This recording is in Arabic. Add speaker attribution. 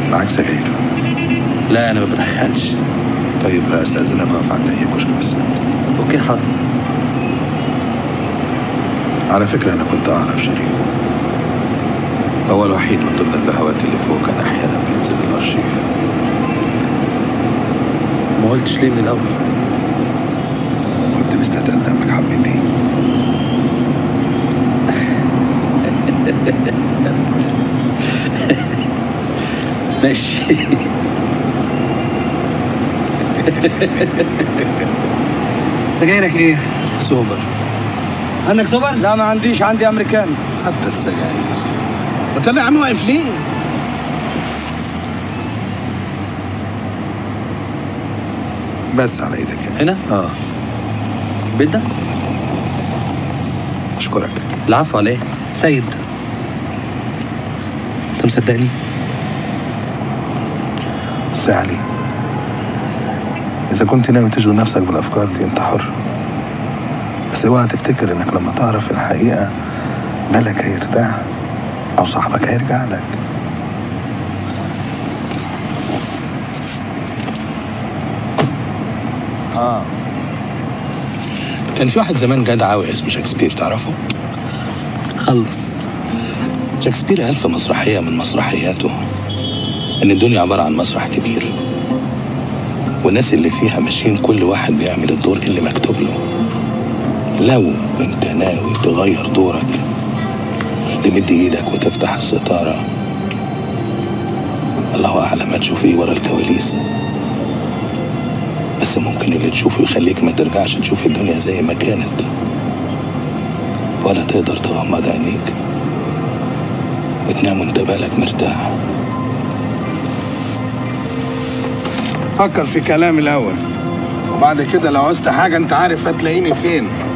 Speaker 1: معاك سجاير؟
Speaker 2: لا انا ما بدخنش.
Speaker 1: طيب استاذنك اقف عند اي كشك بس.
Speaker 2: اوكي حاضر.
Speaker 1: على فكره انا كنت اعرف شريف، هو الوحيد من ضمن البهوات اللي فوق كان احيانا بينزل الارشيف.
Speaker 2: ما قلتش ليه من الاول؟
Speaker 1: كنت مستتقل دمك حبتين.
Speaker 2: ماشي.
Speaker 3: سجايرك ايه؟
Speaker 1: سوبر.
Speaker 3: عندك سوبر؟
Speaker 4: لا ما عنديش، عندي امريكان.
Speaker 1: حتى السجاير. انت يا عم واقف ليه؟ بس على ايدك
Speaker 2: هنا؟ البيت ده؟
Speaker 1: اشكرك.
Speaker 2: العفو على ايه؟
Speaker 3: سيد، انت مصدقني؟
Speaker 1: بس يا علي، اذا كنت ناوي تشغل نفسك بالافكار دي انت حر، بس اوعى تفتكر انك لما تعرف الحقيقه بالك هيرتاح او صاحبك هيرجع لك. كان في واحد زمان جدع قوي اسمه شكسبير، تعرفه؟
Speaker 3: خلص.
Speaker 1: شكسبير قال في مسرحيه من مسرحياته ان الدنيا عباره عن مسرح كبير، والناس اللي فيها ماشيين كل واحد بيعمل الدور اللي مكتوب له. لو انت ناوي تغير دورك تمد ايدك وتفتح الستاره، الله اعلم هتشوف ايه ورا الكواليس، بس ممكن اللي تشوفه يخليك ما ترجعش تشوف الدنيا زي ما كانت، ولا تقدر تغمض عينيك وتنام وانت بالك مرتاح.
Speaker 5: فكر في كلامي الاول، وبعد كده لو عوزت حاجه انت عارف هتلاقيني فين.